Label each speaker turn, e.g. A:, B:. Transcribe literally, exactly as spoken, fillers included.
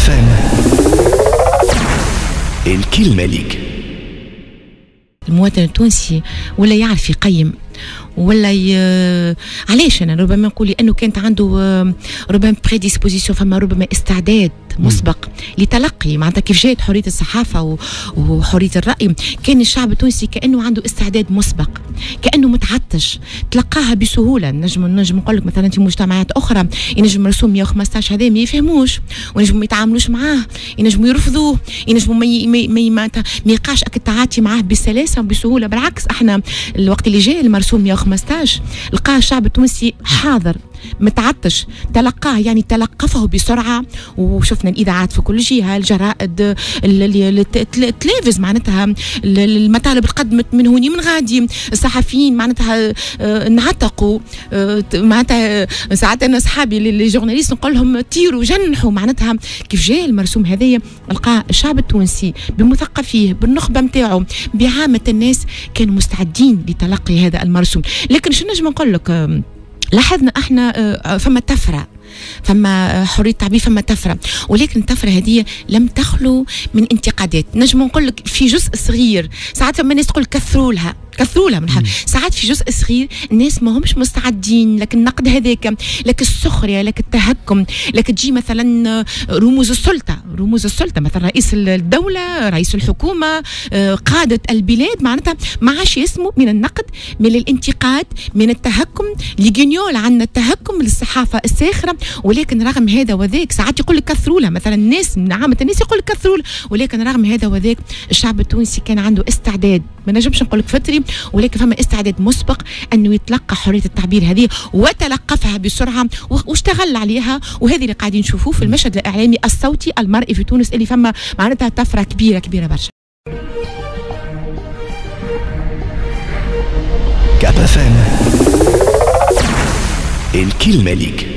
A: فام الكلمة ليك.
B: المواطن التونسي ولا يعرف يقيم ولا ي... علاش انا ربما نقول لانه كانت عنده ربما بريديسبوزيسيون، فما ربما استعداد مسبق لتلقي معناتها كيف جاءت حريه الصحافه و... وحريه الراي. كان الشعب التونسي كانه عنده استعداد مسبق، كانه متعطش، تلقاها بسهوله. نجم نجم نقول لك مثلا في مجتمعات اخرى ينجم رسوم مئة وخمسطاش هذا ما يفهموش ونجموا ما يتعاملوش معاه، ينجموا يرفضوه، ينجموا ما ما ما يلقاش التعاطي معاه بسلاسه وبسهوله. بالعكس احنا الوقت اللي جاء المرسوم مئة وخمسطاش لقاه الشعب التونسي حاضر متعطش، تلقاه يعني تلقفه بسرعه. وشفنا الاذاعات في كل جهه، الجرائد، التلفز معناتها المطالب قدمت من هوني من غادي، الصحفيين معناتها انعتقوا معناتها. ساعات انا اصحابي لي جورناليست نقول لهم طيروا جنحوا معناتها. كيف جاء المرسوم هذايا لقى الشعب التونسي بمثقفيه بالنخبه نتاعو بعامه الناس كانوا مستعدين لتلقي هذا المرسوم. لكن شنو نجم نقول لك، لاحظنا احنا فما طفره، فما حريه التعبير، فما طفره، ولكن الطفره هذه لم تخلو من انتقادات. نجم نقول لك في جزء صغير ساعات فما ناس تقول كثروا لها كثروا لها من حق. ساعات في جزء صغير الناس ما همش مستعدين لك النقد هذاك، لك السخريه، لك التهكم، لك تجي مثلا رموز السلطه رموز السلطه مثلا رئيس الدوله، رئيس الحكومه، قاده البلاد، معناتها ما عادش يسموا من النقد، من الانتقاد، من التهكم. لجنيول عندنا التهكم للصحافه الساخره. ولكن رغم هذا وذاك ساعات يقول لك كثروا لها، مثلا الناس من عامه الناس يقول لك كثروا لها، ولكن رغم هذا وذاك الشعب التونسي كان عنده استعداد، ما نجمش نقول لك فطري، ولكن فما استعداد مسبق انه يتلقى حريه التعبير هذه وتلقفها بسرعه واشتغل عليها. وهذه اللي قاعدين نشوفوه في المشهد الاعلامي الصوتي المرئي في تونس، اللي فما معناتها طفره كبيره كبيره برشا.
A: كاب فام الكلمة ليك.